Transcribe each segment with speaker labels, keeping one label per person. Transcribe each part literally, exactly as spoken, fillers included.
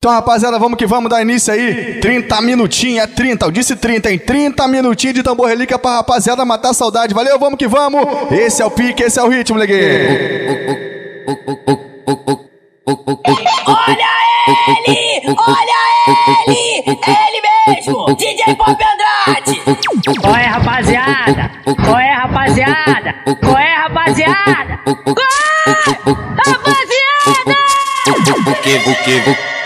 Speaker 1: Então, rapaziada, vamos que vamos dar início aí. trinta minutinhos, é trinta, eu disse trinta, hein? trinta minutinhos de tambor relíquia pra rapaziada matar a saudade. Valeu, vamos que vamos. Esse é o pique, esse é o ritmo, leguei.
Speaker 2: Olha ele, olha ele, ele mesmo, D J Pop Andrade.
Speaker 3: Qual é, rapaziada? Qual é, rapaziada? Qual é, rapaziada? Qual é, rapaziada?
Speaker 2: Buque, buque,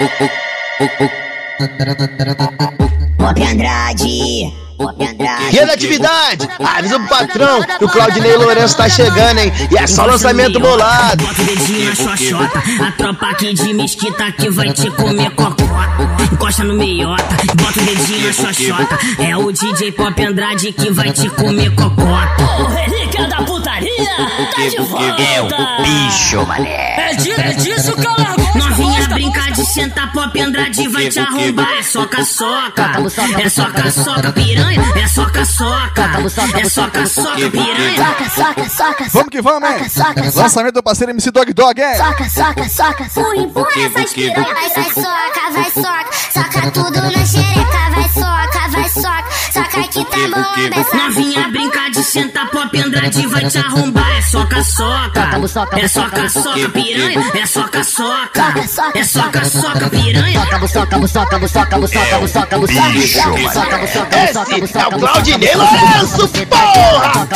Speaker 2: Pop Andrade, Pop Andrade.
Speaker 4: Relatividade, avisa pro patrão que o Claudinei Lourenço tá chegando, hein? E é só lançamento bolado.
Speaker 2: Bota o dedinho na xoxota, a tropa aqui de Mesquita que vai te comer cocota. Encosta no meiota, bota o dedinho na xoxota, é o D J Pop Andrade que vai te comer cocota. O relíquia da putaria, tá de volta.
Speaker 4: É o bicho, mané.
Speaker 2: É, di é disso que eu largo. Novinha brincar de sentar, Pop Andrade vai te arrombar. É soca-soca, é soca-soca, piranha. É soca-soca, é soca-soca, piranha.
Speaker 5: Soca, soca,
Speaker 1: Vamos que vamos, hein? Lançamento do parceiro M C Dog Dog, hein?
Speaker 5: soca, soca, soca, empurra, empurra essas piranhas. Vai, vai, soca, vai, soca, soca tudo na xereca. Vai, soca, vai, soca, soca que tá bom a beça.
Speaker 2: Novinha brincar de sentar, Pop Andrade vai te arrombar. É soca-soca, é soca-soca, piranha. É soca-soca, é soca-soca, piranha.
Speaker 5: Soca, soca, soca, soca, soca, soca,
Speaker 4: Bicho,
Speaker 5: soca, soca, soca, soca,
Speaker 4: esse é o Claudinei Lourenço, porra!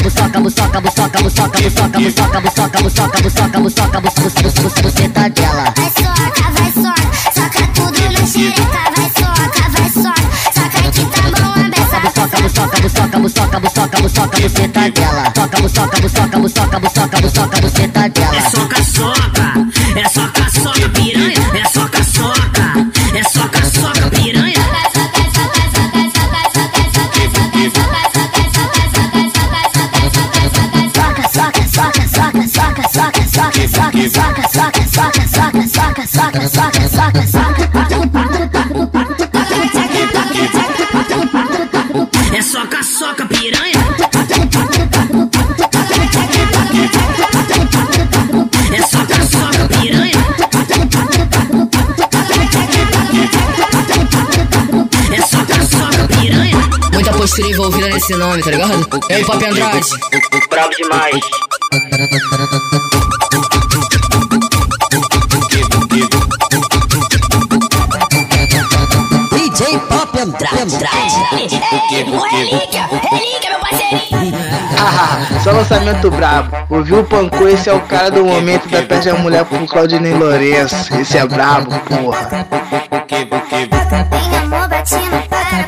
Speaker 5: Você tá dela. Vai soca, vai soca, soca tudo na xereca. Vai soca, vai soca, soca que tá bom a beça. Soca, soca, soca, soca, soca, soca, você tá dela. Soca, soca, soca, soca, soca, soca, você tá dela.
Speaker 2: É soca-soca, é soca-soca, piranha. É soca-soca, é soca-soca, piranha.
Speaker 5: Soca, soca, soca, soca, soca, soca, soca, soca, soca, soca, soca, soca, soca, soca, soca, soca.
Speaker 2: É soca-soca, piranha. É soca-soca, piranha. É soca-soca, piranha.
Speaker 6: Muita postura envolvida nesse nome, tá ligado? E aí, Pop Andrade?
Speaker 2: Bravo demais.
Speaker 6: D J Pop Andrade.
Speaker 2: Ei, o relíquia, relíquia, meu parceirinho.
Speaker 4: Ah, só lançamento brabo. Ouviu o Pancô, esse é o cara do momento da peste da mulher pro Claudinei Lourenço. Esse é brabo, porra.
Speaker 5: Tem amor batendo,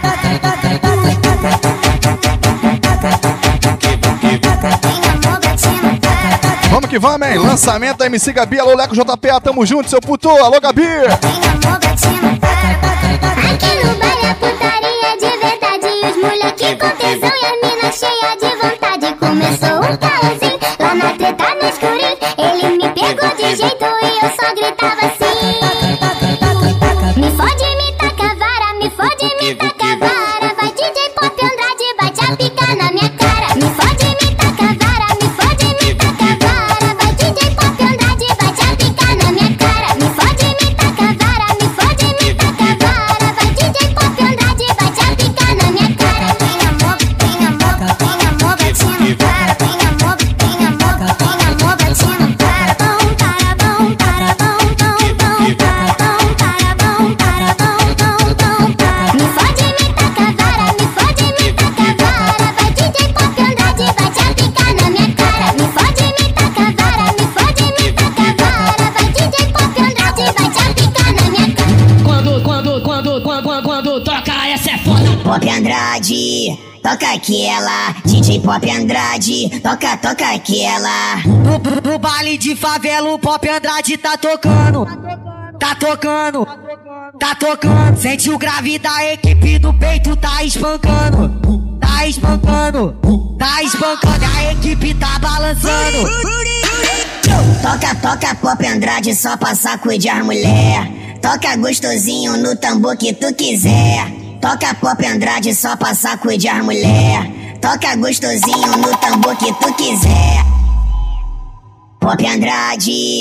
Speaker 1: Vamos que vamos, hein? Lançamento da M C Gabi, alô, Leco J P A, tamo junto, seu puto. Alô, Gabi.
Speaker 5: tem amor batendo. Aqui no baile é putaria de verdade. E os moleque com tesão e a mina cheia de vontade. Começou um caosinho lá na treta no escurinho. Ele me pegou de jeito e eu só gritava assim: me fode, me taca vara, me fode, me taca vara. Vai D J Pop Andrade, bate a pica na minha cara. Me fode, me taca vara, me fode, me taca vara. Vai D J Pop Andrade, bate a pica na minha cara. Me fode, me taca vara, me fode, me taca vara. Vai D J Pop Andrade, bate a pica na minha cara. Tem amor, tem amor, tem amor batendo para. Tem amor, tem amor, tem amor batendo para. Bom, para, bom, para, bom, bom, bom, para, bom, para, bom, para, bom, bom, bom, para. Me fode, me taca vara, me fode, me taca vara. Vai D J Pop Andrade, bate a pica na minha cara. Me fode, me taca vara, me fode, me taca vara. Vai D J Pop Andrade, bate a pica na minha cara.
Speaker 2: Quando, quando, quando, quando, quando, quando toca, essa é foda. Pop Andrade, toca aquela. D J Pop Andrade, toca, toca aquela.
Speaker 6: No, no, no baile de favela, o Pop Andrade tá tocando. Tá tocando. Tá tocando. Sente o grave da equipe do peito, tá espancando. Tá espancando. Tá espancando. A equipe tá balançando.
Speaker 2: Toca, toca Pop Andrade só pra sacudir as mulher. Toca gostosinho no tambor que tu quiser. Toca Pop Andrade só pra sacudir as mulher. Toca gostosinho no tambor que tu quiser. Pop Andrade.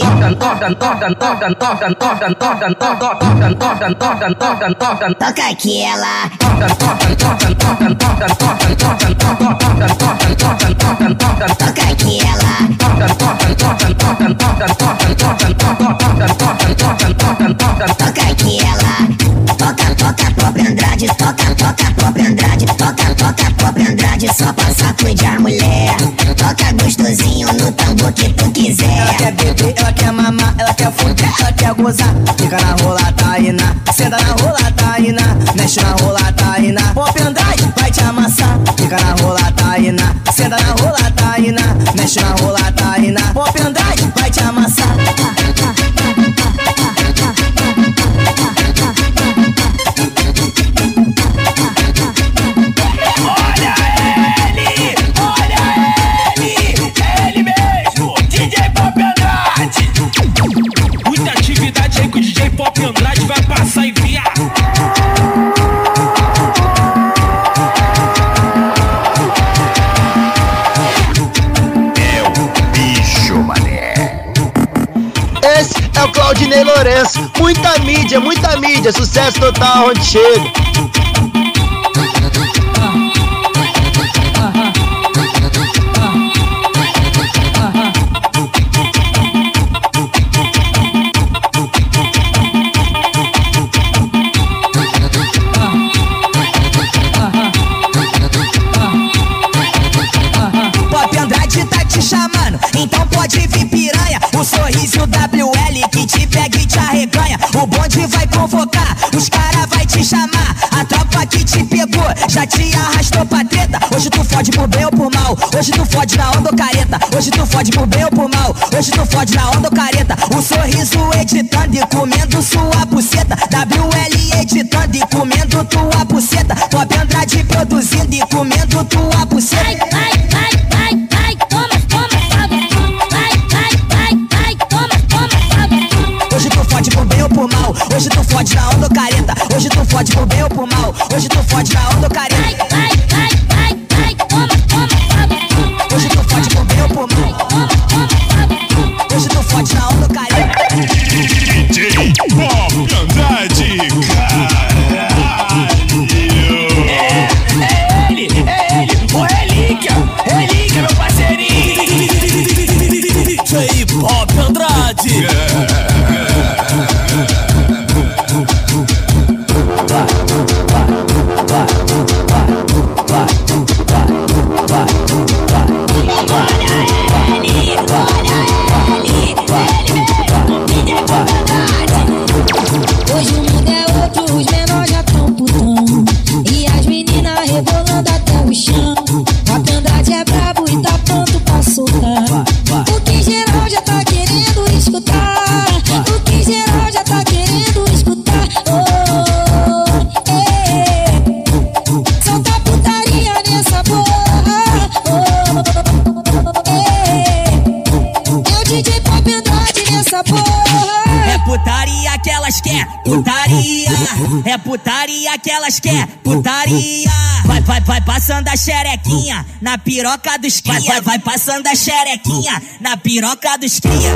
Speaker 2: Toca aquela. Toca aquela. Toca aquela. Toca, toca, Pop Andrade. Toca, toca, Pop Andrade. Toca, toca, Pop Andrade. Só pra sacudir a mulher. Toca gostosinho no tambor que tu quiser.
Speaker 6: Ela quer beber, ela quer mamar, ela quer fuder, ela quer gozar. Fica na rola, Tainá. Senta na rola, Tainá. Mexe na rola, Tainá. Pop Andrade vai te amassar. Fica na rola, Tainá. Senta na rola, Tainá. Mexe na rola, Tainá. Pop Andrade vai te amassar.
Speaker 7: Pop Andrade vai passar e viar.
Speaker 1: É o bicho, mané.
Speaker 8: Esse é o Claudinei Lourenço. Muita mídia, muita mídia. Sucesso total onde chega.
Speaker 6: Então pode vir piranha, o sorriso W L que te pega e te arreganha. O bonde vai convocar, os cara vai te chamar. A tropa que te pegou, já te arrastou pra treta. Hoje tu fode por bem ou por mal, hoje tu fode na onda ou careta. Hoje tu fode por bem ou por mal, hoje tu fode na onda ou careta. O sorriso editando e comendo sua buceta. W L editando e comendo tua buceta. Pop Andrade produzindo e comendo tua buceta.
Speaker 2: Ai, ai, ai, ai, ai, toma, toma.
Speaker 6: Hoje tu fode por bem ou por mal, hoje tu fode na onda ou careta. Hoje tu fode por bem ou por mal, hoje tu fode na onda ou careta.
Speaker 2: Ai, ai, ai, ai, ai, toma, toma, toma.
Speaker 6: Hoje tu fode por bem ou por mal,
Speaker 2: toma, toma, toma.
Speaker 6: hoje tu fode na onda ou careta.
Speaker 7: D J Pop Andrade, caralho. É, é ele, é ele, o Relíquia, Relíquia, meu parceirinho. D J Pop Andrade.
Speaker 9: Hoje o mundo é outro, os menores já tão putão e as meninas rebolando até o chão. Pop Andrade é brabo e tá pronto pra soltar o que geral já tá querendo escutar. O que geral já tá querendo escutar. Oh, é. Solta putaria nessa porra. Oh, é. É o D J Pop Andrade nessa porra.
Speaker 6: É putaria que elas quer, putaria. É putaria que elas quer, putaria. Vai, vai, vai passando a xerequinha na piroca dos cria. Vai, vai, vai passando a xerequinha na piroca dos cria.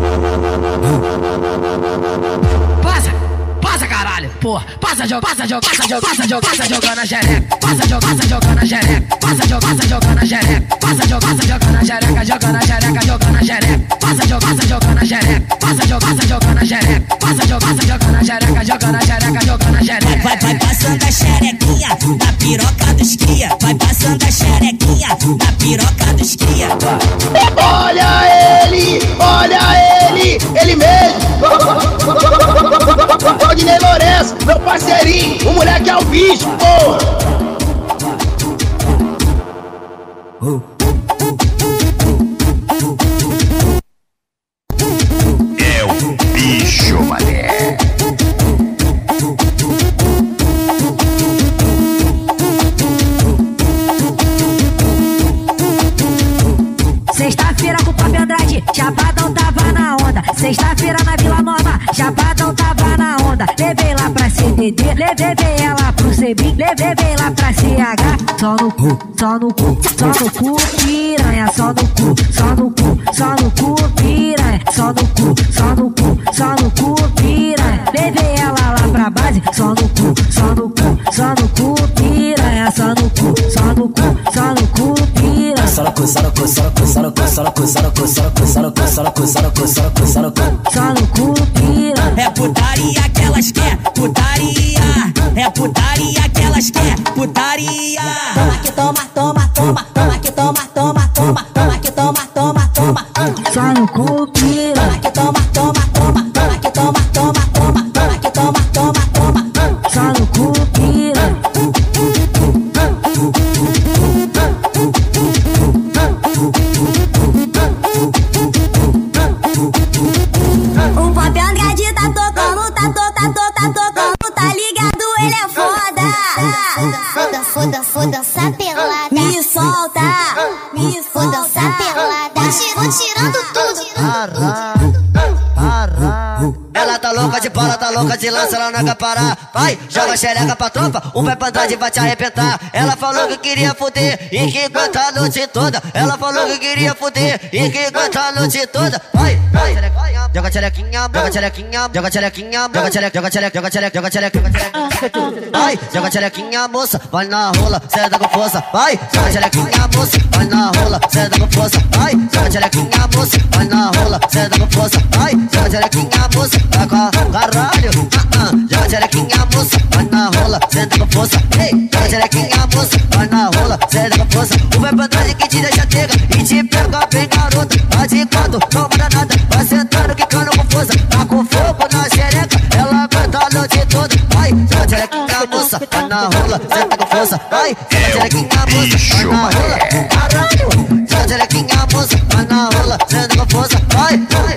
Speaker 3: Passa, passa caralho, porra. Passa, joga, passa, joga, passa, joga, passa, joga, passa, jogando a xereca. Passa, joga, passa, jogando a xereca. Passa, joga, passa, jogando a xereca. Passa, joga, passa, jogando a xereca, jogando a xereca, jogando a xereca. Passa, joga, passa, jogando a xereca. Passa, joga, passa, jogando a xereca. Passa, joga, passa, jogando a xereca, jogando a xereca, jogando a xereca.
Speaker 6: Vai, vai passando a xerequinha na piroca dos cria. Vai passando a xerequinha na piroca dos cria.
Speaker 8: Olha ele, olha ele, ele mesmo. Claudinei Lourenço, meu parceirinho, o moleque é o bicho, porra.
Speaker 1: É o bicho, mané.
Speaker 9: Sexta-feira com o Pop Andrade, Chapadão tava na onda. Sexta-feira na Vila Nova, Chapadão tava na onda. Levei lá pra C D D. Levei ela pro C B, levei lá pra C H. Só no cu, só no cu, só no cu, piranha. Só no cu, só no cu, só no cu, piranha. Só no cu, só no cu, só no cu, piranha. Levei ela lá pra base. Só no cu, só no cu, só no cu, piranha. Só no cu, só no cu, só no cu, piranha.
Speaker 7: Só no cu, só no cu, só no cu, só no cu, só no cu, só no cu, só no cu, só no cu, só no cu, só no cu, só no cu, só no cu.
Speaker 9: Só no cu, piranha.
Speaker 7: É putaria que elas quer, putaria. É putaria que elas quer, putaria.
Speaker 6: Toma que toma, toma, toma, toma que toma, toma, toma, toma que toma, toma, toma.
Speaker 9: Só no cu, piranha.
Speaker 6: Toma que toma, toma, toma, toma que toma, toma, toma, toma que toma, toma, toma.
Speaker 9: Só no cu, piranha.
Speaker 5: O Pop Andrade tá tocando, tá tocando, tá tocando, tá tocando, tá ligado? Ele é foda. Foda, foda, foda, essa pelada. Me solta, me foda, essa pelada. Vou tirando tudo.
Speaker 8: Ela tá louca de bola, tá louca de lança, ela não quer parar. Vai, joga xereca pra tropa, um pé pra trás e vai te arrebentar. Ela falou que queria fuder e que aguenta a noite toda. Ela falou que queria fuder e que aguenta a noite toda. Vai, vai, joga xerequinha, joga xerequinha, joga xerequinha, joga xereca, joga xereca, joga xereca, joga xereca, joga xereca. Vai, joga xerequinha, moça, vai na rola, senta com força. Vai, joga xerequinha, moça, vai na rola, senta com força. Vai, joga xerequinha, moça, vai na rola, senta com força. Vai, joga xerequinha, moça, vai com caralho. Joga xerequinha, moça, vai na rola, senta com força. Ei, joga xerequinha, moça, vai na rola, senta com força. O vai pra trás que te deixa tega e te pega bem garota. Vai de quatro, toma danada, vai sentando quicando com força. Tá com fogo na xereca, ela aguenta a noite toda. Vai, joga xerequinha, moça, vai na rola, senta com força. Vai, joga xerequinha, moça, vai na rola, caralho. Joga xerequinha, moça, vai na rola, senta com força. Vai, vai,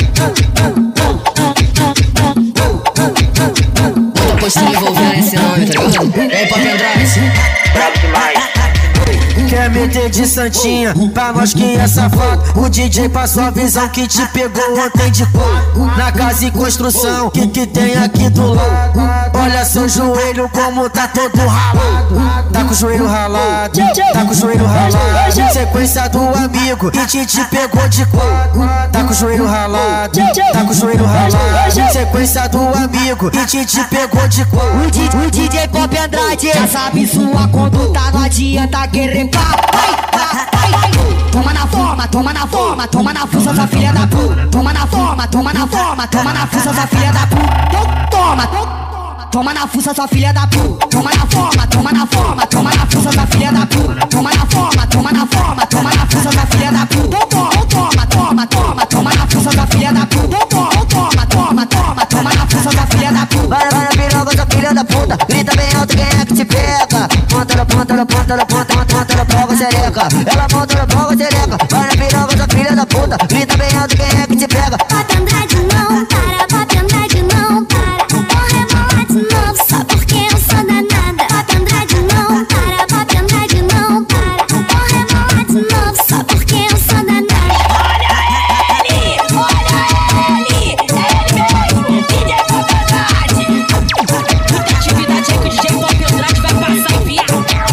Speaker 3: Muita postura envolvendo esse nome, tá ligado? E aí, Pop Andrade?
Speaker 8: brabo demais.
Speaker 10: Quer meter de santinha, pra nós que é safado. O D J passou a visão que te pegou ontem de pô. Na casa em construção, que que tem aqui do lado. Olha seu joelho como tá todo ralado. Tá com o joelho ralado, tá com o joelho ralado. Sequência do amigo que te, te pegou de quatro. Tá com o joelho ralado, tá com o joelho ralado. Sequência do amigo que te, te pegou de quatro.
Speaker 6: O, D, o D J Pop Andrade já sabe sua conduta, não adianta querer pá. Vai, vai, vai. Toma na forma, toma na forma, toma na força, sua filha da puta. Toma na forma, toma na forma, toma na força, sua filha da puta. Toma, toma. Toma na fuça, sua filha da puta. Toma na forma, toma na forma, toma na fuça, sua filha da puta. Toma na forma, toma na forma, toma na fuça, sua filha da puta. Toma, toma, toma, toma, toma na fuça, sua filha da puta. Toma, toma, toma, toma, toma na fuça, sua filha da puta.
Speaker 8: Vai, vai na piroga, sua filha da puta. Grita bem alto, quem é que te pega? Ponta na ponta na ponta na ponta, ponta na boca xereca. Ela monta na boca xereca. Vai na piroga, sua filha da puta. Grita bem alto, quem é que te pega?
Speaker 5: Pop Andrade não para, Pop Andrade não para. Corre bola de novo, só porque eu sou danada. Pop Andrade não para, Pop Andrade não para. Corre bola de novo, só porque eu sou danada.
Speaker 2: Olha ele, olha ele, ele mesmo, D J Pop Andrade. Muita atividade aí que o D J Pop Andrade vai passar e enviar.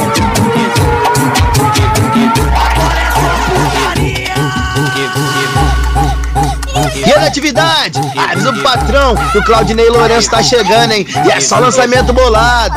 Speaker 8: E a atividade? Avisa o patrão que o Claudinei Lourenço tá chegando, hein? E é só lançamento bolado.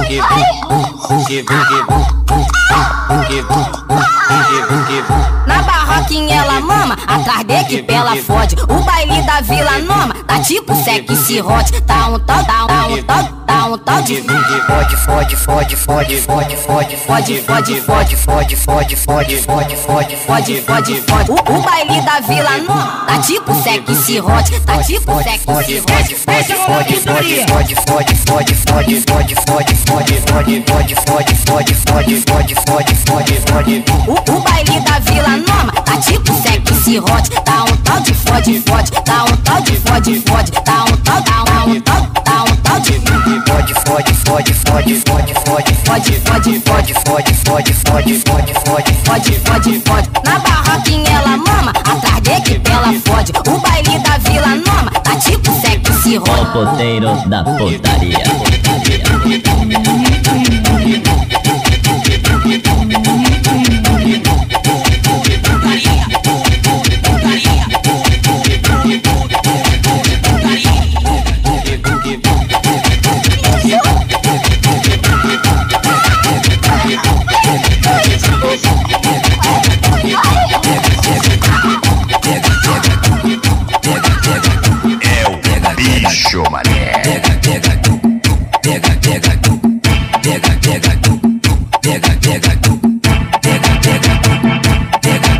Speaker 2: Na barraquinha ela mama, atrás de equipe ela fode. O baile da Vila Noma tá tipo sexy hot. Tá um tal, tá um, tá um tal, tá um tal de fode, fode, fode, fode, fode, fode, fode, fode, fode, fode, fode, fode, fode, fode, fode, fode, fode. O baile da Vila Noma tá tipo sexy hot. Tá tipo sexy hot. Fode, fode, fode, fode, fode, fode, fode, fode, fode, fode, fode, fode, fode, fode, fode, fode, fode, fode, fode. O baile da Vila Noma tá tipo sexy hot. Tá um tal de fode, fode, tá um tal de fode, fode, tá um tal, tá um tal, tá um tal de fode, fode, fode, fode, fode, fode, fode, fode, fode, fode, fode, fode, fode, fode, fode, fode, fode. Na barraquinha ela mama, atrás de equipe ela fode. O baile da Vila Noma tá tipo sexy hot.
Speaker 7: O poteiro da putaria. Bicho, mané. Pega, pega, pega, pega, pega, pega, pega, pega, pega, pega, pega,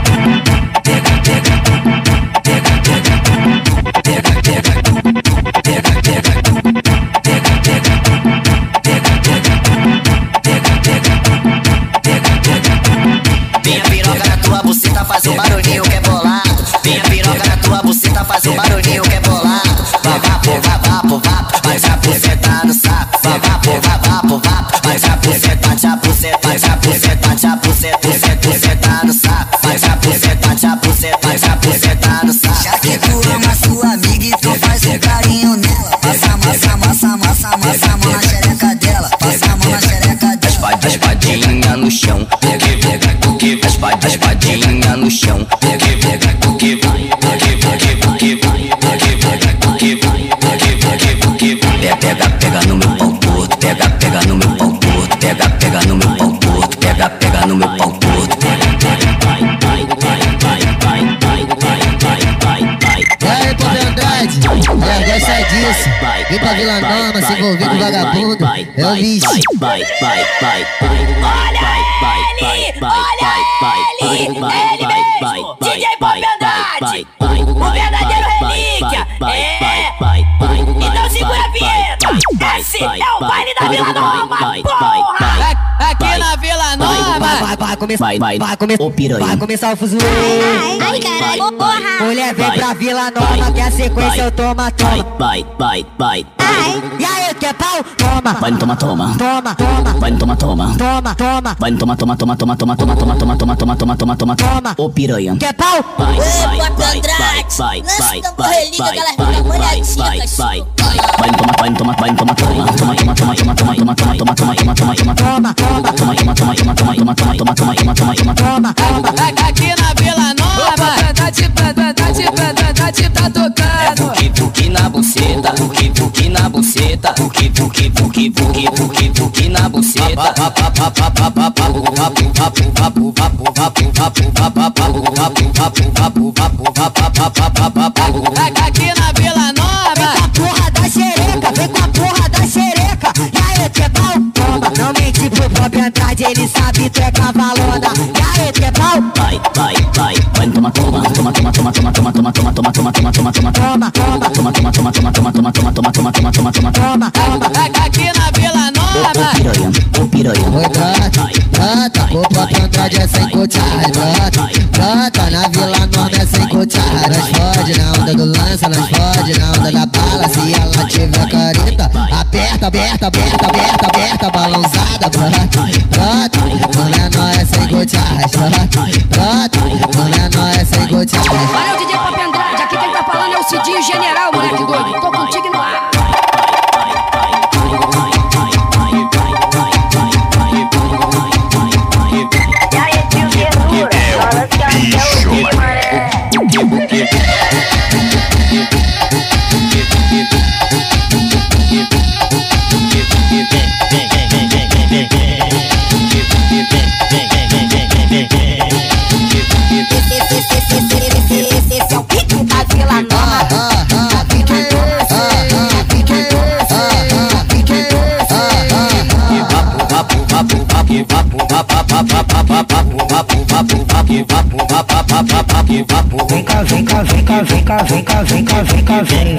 Speaker 8: Minha piroca na tua buceta faz um barulhinho que é bolado. Minha piroca na tua buceta faz um barulhinho que é bolado. Vai vapo, vai vapo, vapo, vai se aposentar no saco. Vai vapo, vai vapo, vapo, vai se aposentar, te aposentar, vai se aposentar, te aposentar, se aposentar no saco. Vai se aposentar, te aposentar, vai se aposentar no saco.
Speaker 6: Já que tu ama sua amiga, então faz um carinho nela. Passa, massa, massa, massa, massa a mão na xereca dela. Passa a mão na xereca dela.
Speaker 7: A espadinha no chão, pega, pega, que vai. A espadinha no chão, pega, pega, que vai. Pega, pega no meu pau torto, pega, pega no meu pau torto, pega, pega no meu pau torto, pega, pega no meu pau torto.
Speaker 6: E aí, Pop Andrade, é, gosta disso. Vem pra Vila Nova, se envolver com vagabundo. É o bicho.
Speaker 2: Olha ele, olha ele, ele mesmo, D J Pop Andrade, o verdadeiro relíquia. É, então segura a vinheta. Esse é o baile da Vila Nova, porra.
Speaker 3: Aqui na Vila Nova.
Speaker 6: Vai, vai começar,
Speaker 7: Vai, vai,
Speaker 6: vai começar,
Speaker 7: ô piranha.
Speaker 6: vai começar o fuzuê.
Speaker 5: Ai, caralho, porra.
Speaker 6: Mulher, vem
Speaker 7: Vai.
Speaker 6: pra Vila Nova, que a sequência eu toma,
Speaker 7: Vai,
Speaker 6: toma.
Speaker 7: vai, vai, vai.
Speaker 5: Ai,
Speaker 6: E aí, quer pau? Toma,
Speaker 7: Vai, toma, toma.
Speaker 6: toma, toma,
Speaker 7: Vai, toma, toma.
Speaker 6: toma, toma,
Speaker 7: Vai, toma, toma, toma, toma, toma, toma, toma, toma, toma, toma, toma, toma, toma,
Speaker 6: toma.
Speaker 7: ô piranha.
Speaker 6: Quer pau?
Speaker 7: Vai,
Speaker 2: Ô,
Speaker 7: vai,
Speaker 2: Pop
Speaker 7: vai,
Speaker 2: Andrade,
Speaker 7: vai,
Speaker 2: lança
Speaker 7: vai,
Speaker 2: o tambor
Speaker 7: vai,
Speaker 2: relíquia,
Speaker 7: vai,
Speaker 2: aquela
Speaker 7: vai,
Speaker 2: rima
Speaker 7: vai,
Speaker 2: molhadinha,
Speaker 7: vai,
Speaker 2: cachorro.
Speaker 7: vai. Vai, toma, vai, toma, vai, toma, toma, toma, toma, toma, toma, toma, toma, toma, toma, toma, toma, toma, toma, toma,
Speaker 6: Toma, toma,
Speaker 7: toma, toma, toma, toma, toma, toma, toma, toma, toma, toma, toma, toma.
Speaker 6: toma, toma.
Speaker 3: Aqui na Vila Nova, tá te, tá te, tá te, tá te, tá tocando.
Speaker 7: Fuki, fuki na buceta, fuki, fuki na buceta, fuki, fuki, fuki, fuki, fuki, fuki na buceta.
Speaker 3: Aqui na Vila Nova.
Speaker 6: Vem com a porra da xereca, vem com a porra da xereca. E aí, quer pau? Toma, não mente pro Pop Andrade, ele sabe tu é cavalona. E aí, quer pau?
Speaker 7: Vai, vai, vai, vai, toma, toma, toma, toma, toma, toma, toma, toma, toma, toma, toma, toma, toma, toma,
Speaker 6: Toma, toma,
Speaker 7: toma, toma, toma, toma, toma, toma, toma, toma, toma, toma, toma, toma.
Speaker 6: toma, toma.
Speaker 3: Aqui na Vila
Speaker 7: Ô
Speaker 3: Nova.
Speaker 7: piranha, ô piranha.
Speaker 6: Oi, brota, brota, o Pop Andrade é sem cotear, brota, brota, na Vila Nova é sem cotear. Nós fode na onda do lança, nós fode na onda da bala. Se ela tiver careta, aperta, aperta, aperta, aperta, aperta, balãozada, brota, brota, mulher nós é sem cotear, brota, brota, mulher nós é sem cotear.
Speaker 3: Olha o D J Pop Andrade, aqui quem tá falando é o Cidinho General, moleque doido. Tô contigo no ar.
Speaker 5: esse é o pique da Vila Nova.
Speaker 10: Vem cá, vem cá, vem cá, vem cá, vem cá, vem cá, vem cá, vem.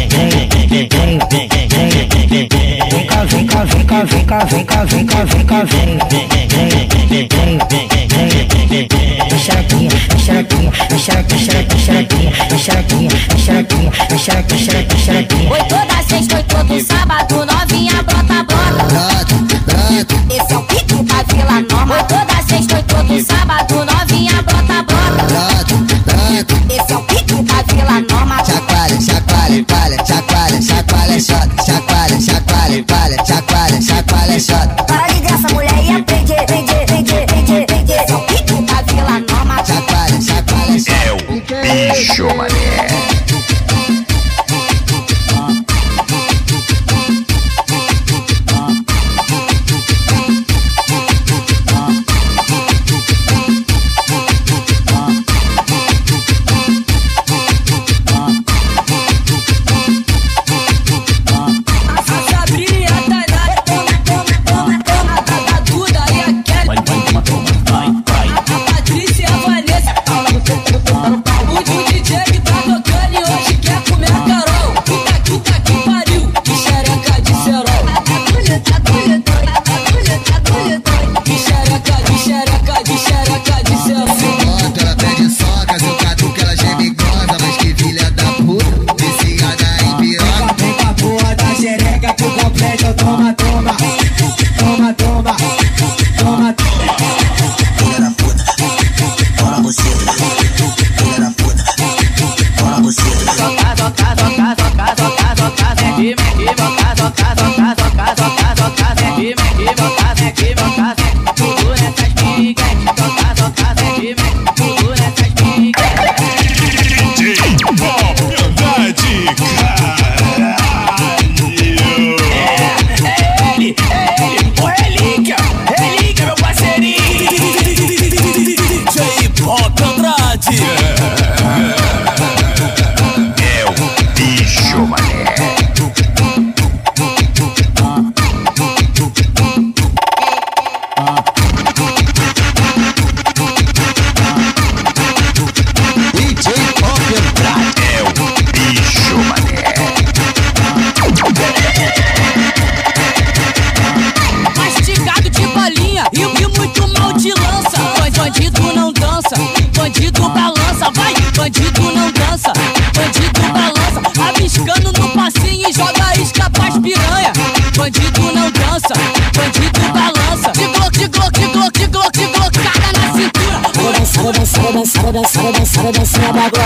Speaker 10: Vem cá, vem cá, vem cá, vem cá, vem cá, vem cá, vem cá, vem. Xerequinha, xerequinha, xerequinha, xerequinha, xerequinha, xerequinha, xerequinha, xerequinha, xerequinha.
Speaker 5: Foi toda sexta, foi todo sábado, novinha brota, brota. Esse é o pique da Vila Nova. Foi toda sexta, foi todo sábado, novinha brota, brota. Esse é o pique da Vila Nova.
Speaker 6: Chacoalha, chacoalha, palha, chacoalha, chacoalha, chota, chacoalha, chacoalha, palha, chacoalha, chacoalha, chota.
Speaker 5: Para de graça, mulher, e aprende, aprende, aprende, aprende, aprende. Esse é o pique da Vila Nova.
Speaker 6: Chacoalha, chacoalha, chota.
Speaker 7: É o bicho, mané.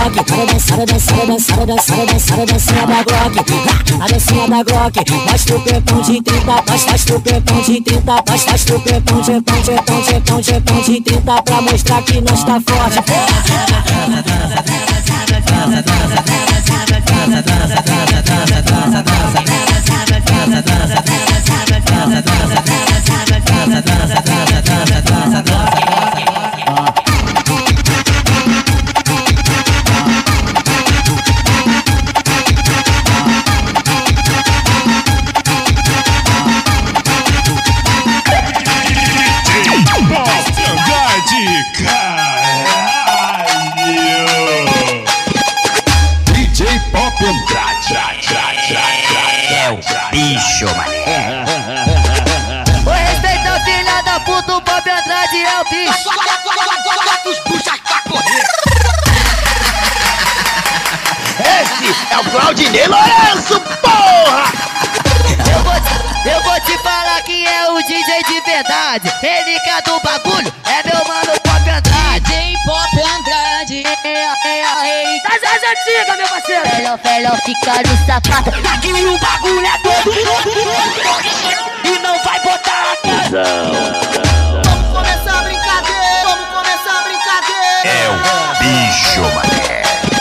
Speaker 9: Glock. Para dançar, dançar, dançar, dançar, dançar, dancinha da Glock. A dancinha da Glock. Mostra o petão de trinta, mostra o petão de trinta, mostra o petão de petão, de petão, de petão, de petão de trinta pra mostrar que nós tá forte.
Speaker 7: Bicho, mané.
Speaker 8: Oi, respeita, filha da puta, o Pop Andrade é o bicho.
Speaker 3: Bota os buchas pra correr.
Speaker 7: Esse é o Claudinei Lourenço, porra!
Speaker 8: Eu vou, te, eu vou te falar quem é o D J de verdade. Ele que é do bagulho, é meu mano Pop Andrade.
Speaker 3: D J Pop Andrade. Das as antigas, meu parceiro.
Speaker 5: Melhor, melhor ficar no sapato.
Speaker 3: Aqui o bagulho é todo. E não vai botar a casa.
Speaker 8: Vamos começar a brincadeira, vamos começar a brincadeira.
Speaker 7: É o bicho, mané.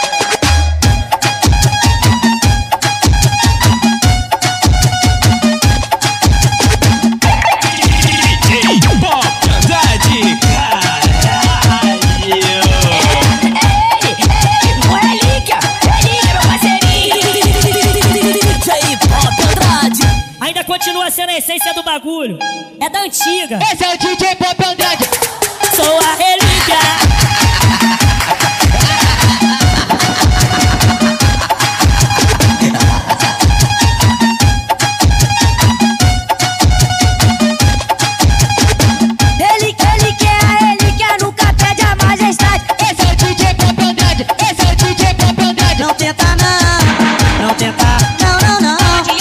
Speaker 6: Continua sendo a essência do bagulho. É da antiga.
Speaker 3: Esse é o D J Pop Andrade.
Speaker 6: Sou a relíquia.
Speaker 9: Ele, ele quer a relíquia, nunca perde a majestade.
Speaker 3: Esse é o D J Pop Andrade. Esse é o D J Pop Andrade.
Speaker 9: Não tenta não, não tenta, não, não, não.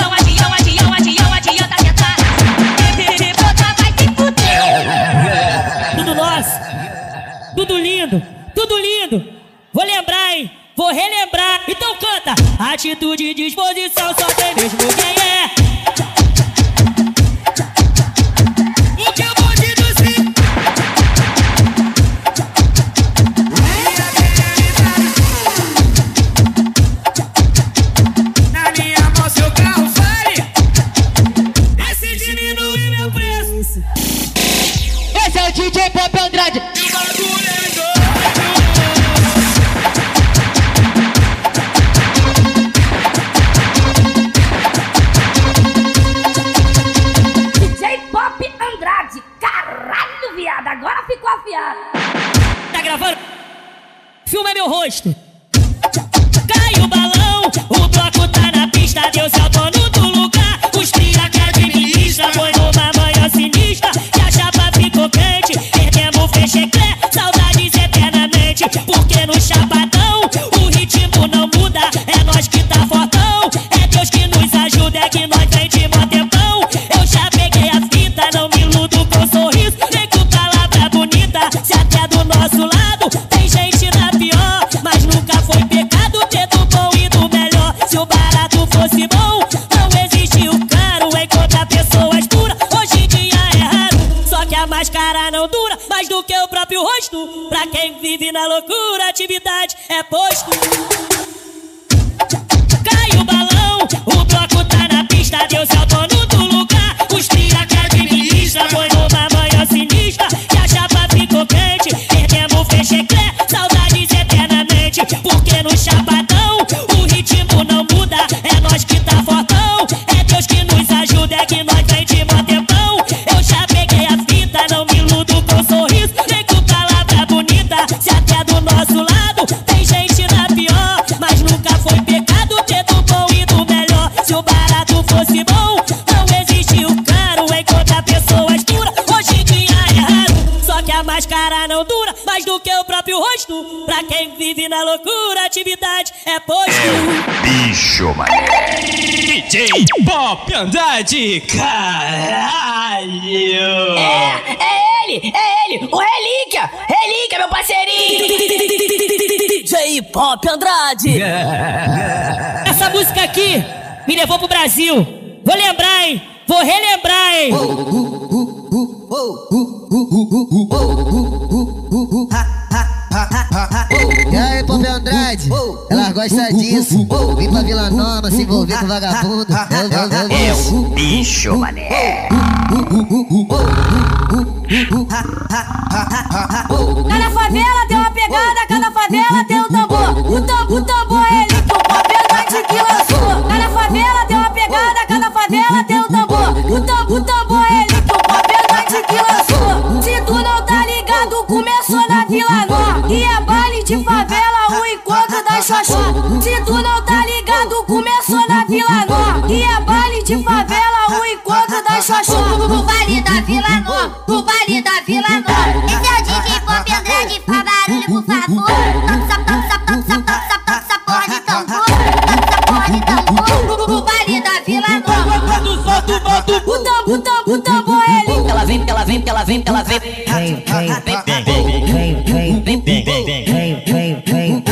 Speaker 6: Tudo nosso, tudo lindo, tudo lindo. Vou lembrar, hein? Vou relembrar. Então canta. Atitude e disposição só tem mesmo quem é. O que eu vou te dizer? Na minha mão seu carro vale. Esse diminui meu preço.
Speaker 3: Esse é o D J Pop Andrade.
Speaker 6: E o bagulho é doido.
Speaker 2: D J Pop Andrade. Caralho, viado. Agora ficou afiado.
Speaker 6: Tá gravando? Filma meu rosto. Cai o balão. O bloco tá na pista. Deus é o dono do lugar. Os cria que administra. Foi numa manhã sinistra. E a chapa ficou quente. Perdemos fecheclé. Saudades eternamente. Porque no chapadão o ritmo não muda. É nós que tá fortão. É Deus que nos ajuda. É que nós vem de mó tempão. Eu já peguei a fita. Não me iludo com sorriso. Nem com palavra bonita. Se até do nosso lado tem gente na pior. Mas nunca foi pecado ter do bom e do melhor. Se o barato fosse bom, não existe o caro. Encontrar pessoas puras, hoje em dia é raro. Só que a máscara não dura mais do que o próprio rosto. Pra quem vive na loucura, atividade é posto. Cai o balão, o bloco tá na pista. Deus é o dono do lugar. Os cria que administra. Foi numa manhã sinistra. E a chapa ficou quente. Perdemos fecheclé. Saudades eternamente. Porque no chapadão o ritmo não muda. É nós que tá fortão. É Deus que nos ajuda. É que nós vem de mó tempão. Eu já peguei a fita. Não me iludo com sorriso. Nem com palavra bonita. Se até do nosso lado tem gente na pior. Mas nunca foi pecado ter do bom e do melhor. Se o barato fosse bom, não existe o caro. Encontrar pessoas duras, hoje em dia é raro. Só que a máscara não dura mais do que o próprio rosto. Pra quem vive na loucura, atividade é posto.
Speaker 7: Bicho, mané.
Speaker 11: D J Pop Andrade, caralho.
Speaker 2: É, é ele, é ele, o Relíquia, Relíquia, meu parceirinho.
Speaker 7: D J Pop Andrade.
Speaker 11: Essa música aqui me levou pro Brasil. Vou lembrar, hein? Vou relembrar, hein?
Speaker 6: E aí, Pop Andrade, ela gosta disso. Vim pra Vila Nova se envolver com vagabundo.
Speaker 8: É o bicho, mané.
Speaker 9: Cada favela tem uma pegada, cada favela tem um tambor. O, tam, o tambor é ele que o Pop Andrade que lançou. Cada favela tem uma pegada, cada favela tem um tambor. O, tam, o tambor é ele que o Pop Andrade que lançou. Se tu não tá ligado, começou na Vila Nova. E é baile de favela, o encontro da Xoxó. Se tu não tá ligado, começou na Vila Nova. E é baile de favela, o encontro da Xoxó.
Speaker 5: O baile da Vila Nova, o baile da Vila Nova. Esse é o D J Pop Andrade, faz barulho por favor. Toca essa, toca essa, toca essa, toca essa porra de tambor. Toca essa porra de tambor. O baile da Vila Nova.
Speaker 9: O tam, o tam, o tambor é ele.
Speaker 2: Ela vem, ela vem, ela vem, ela vem. Vem, vem, vem, vem, vem, vem, vem, vem,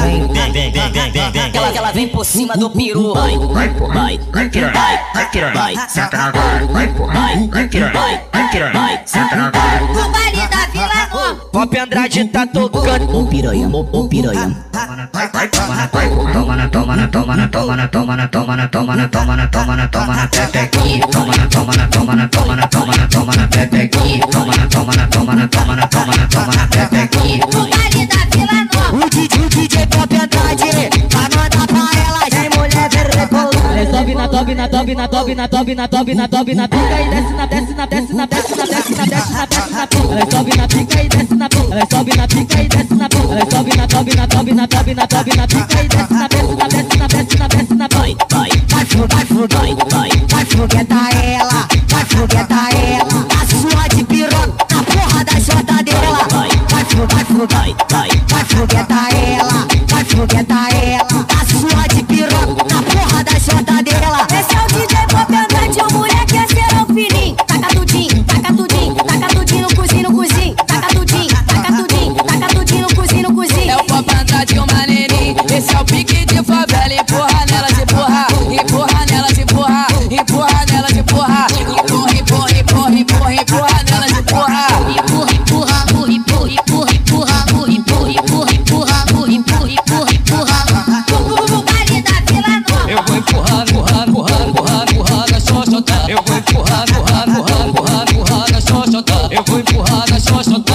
Speaker 2: vem. Ela, ela vem por cima do peru. Vai, vai, vai, vai, vai, vai, senta na vai, vai, vai, vai, vai, senta na vai.
Speaker 5: O baile da Vila Nova.
Speaker 6: Pop Andrade tá tocando.
Speaker 2: Ô piranha, ô piranha.
Speaker 10: Toma na, toma na, toma na, toma na, toma na, toma na, toma na, toma na, toma na, toma na, toma na, pepequinha. Toma na, toma na, toma na, toma na, toma na, toma na, pepequinha. Toma na, toma na, toma na, toma na, toma na, toma na, pepequinha.
Speaker 5: O baile da Vila Nova.
Speaker 6: O D J, o D J Pop Andrade vai mandar pra elas, tem mulher verrecolada.
Speaker 11: Ela sobe na top, na top, na top, na top, na top, na top, na pica e desce na desce na desce na desce na desce na desce na desce na pica. Ela sobe na pica e desce na pica. Ela sobe na pica e desce na pica. Ela sobe na top, na top, na top, na top, na pica e desce na desce na desce na desce na desce na vai, vai,
Speaker 6: Vai foguetar, vai, vai, vai foguetar ela, vai foguetar ela. A sua de piroca, na porra da jota dela. Vai, vai, vai, vai, vai foguetar ela, vai foguetar ela. A sua de piroca, na porra da jota dela.
Speaker 9: Esse é o D J Pop Andrade, o moleque é serão fininho. Taca tudinho, taca tudinho, taca tudinho no cozinho, no cozinho. Taca tudinho, taca tudinho, taca tudinho no cozinho, no cozinho.
Speaker 3: É o Pop Andrade, o maneirinho. Esse é o pique de favela. Empurra nelas, empurra, empurra nelas, empurra, empurra nelas, empurra. Empurra, empurra, empurra, empurra, empurra nelas, empurra.
Speaker 5: Empurra, empurra, empurra, empurra, empurra, empurra, empurra, empurra, empurra, empurra, empurra, empurra. O baile da Vila Nova.
Speaker 7: Eu vou empurrar, empurrar, empurrar, empurrar, empurrar na xoxota. Eu vou empurrar, empurrar, empurrar, empurrar, empurrar na xoxota. Eu vou empurrar na xoxota.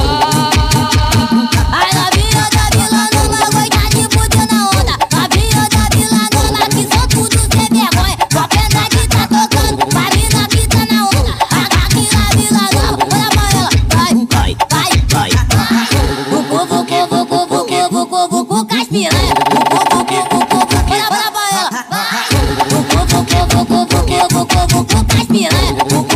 Speaker 5: Ai, novinha da Vila Nova, gosta de fuder na onda. Novinha da Vila Nova, que são tudo sem vergonha. Pop Andrade tá tocando, Marina que tá na onda. Aqui na Vila Nova, olha pra ela. Vai, vai, vai, vai. Vucu, vucu, vucu, vucu, vucu, vucu, caspiranha. Vucu, vucu, vucu, vucu, olha pra ela. Vucu, vucu, vucu, vucu, vucu, vucu, caspiranha.